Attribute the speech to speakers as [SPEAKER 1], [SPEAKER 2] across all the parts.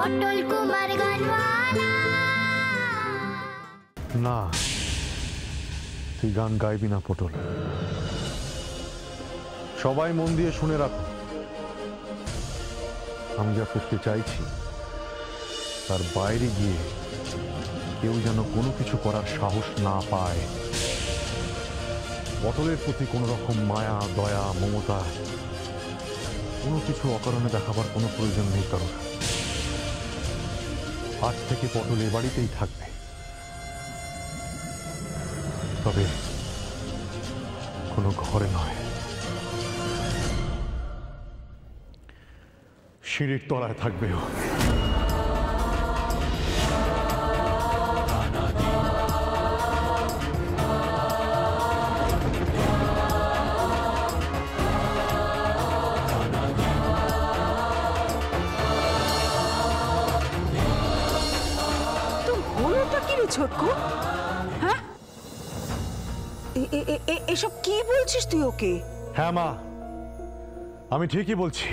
[SPEAKER 1] পটল কুমার গানওয়ালা।
[SPEAKER 2] না, তুই গান গাইবি না পটল। সবাই মন দিয়ে শুনে রাখো, আমি যা করতে চাইছি তার বাইরে গিয়ে কেউ যেন কোনো কিছু করার সাহস না পায়। পটলের প্রতি কোনো রকম মায়া, দয়া, মমতা কোনো কিছু অকারণে দেখাবার কোনো প্রয়োজন নেই কারোর। আজ থেকে পটল এ বাড়িতেই থাকবে, তবে কোনো ঘরে নয়, সিঁড়ির তলায় থাকবে ও।
[SPEAKER 3] ছোটকু, হ্যাঁ এসব কি বলছিস তুই ওকে?
[SPEAKER 2] হ্যাঁ মা, আমি ঠিকই বলছি।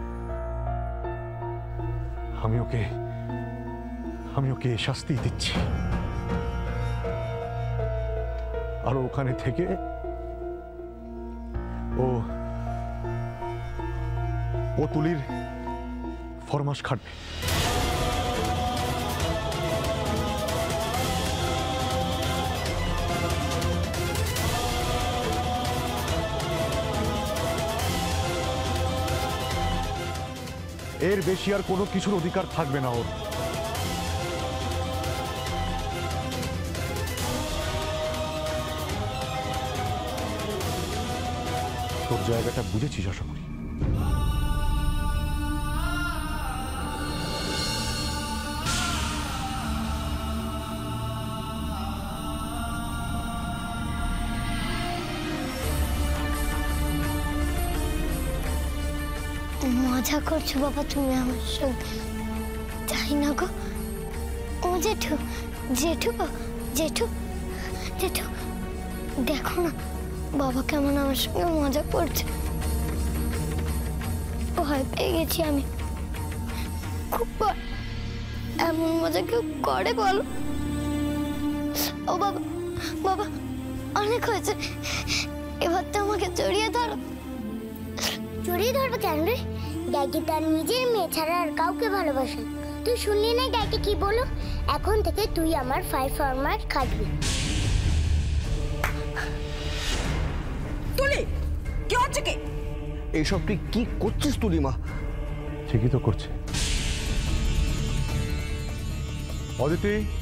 [SPEAKER 2] আমি ওকে শাস্তি দিচ্ছি, আর ওখানে থেকে ও তুলির ফরমাস খাটবে। এর বেশি আর কোনো কিছুর অধিকার থাকবে না ওর। তোর জায়গাটা বুঝেছিস আশা করি।
[SPEAKER 1] মজা করছো বাবা তুমি আমার সঙ্গে? তাই না গো? ও জেঠু, জেঠু জেঠু জেঠু, দেখো না বাবা কেমন আমার সঙ্গে মজা করছে। ভয় পেয়ে গেছি আমি খুব। এমন মজা কেউ করে বলো? ও বাবা, বাবা অনেক হয়েছে, এবার তো আমাকে জড়িয়ে ধরো। জড়িয়ে ধরবে কেন রে? ড্যাডি তার নিজের মেয়ে ছাড়া আর কাউকে ভালোবাসেন। তুই শুনলি না ড্যাডি কি বলো? এখন থেকে তুই আমার 5 ফরম্যাট খাটবি।
[SPEAKER 3] তুলি, কি হচ্ছে কি?
[SPEAKER 4] এইসব তুই কি করছিস তুলি মা?
[SPEAKER 2] ঠিকই তো করছে। অদিতি,